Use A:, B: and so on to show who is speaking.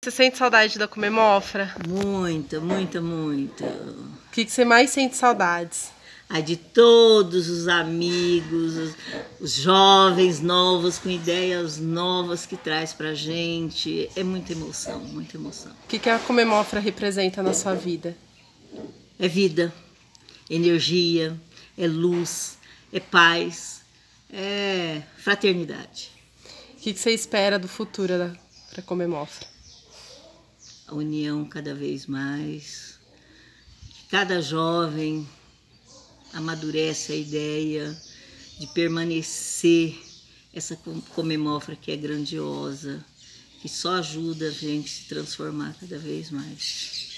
A: Você sente saudade da Comemofra?
B: Muita, muita, muita.
A: O que você mais sente saudades?
B: De todos os amigos, os jovens novos, com ideias novas que traz pra gente. É muita emoção, muita emoção.
A: O que a Comemofra representa na sua vida?
B: É vida, energia, é luz, é paz, é fraternidade.
A: O que você espera do futuro para a Comemofra?
B: A união cada vez mais, que cada jovem amadurece a ideia de permanecer essa Comemofra que é grandiosa, que só ajuda a gente a se transformar cada vez mais.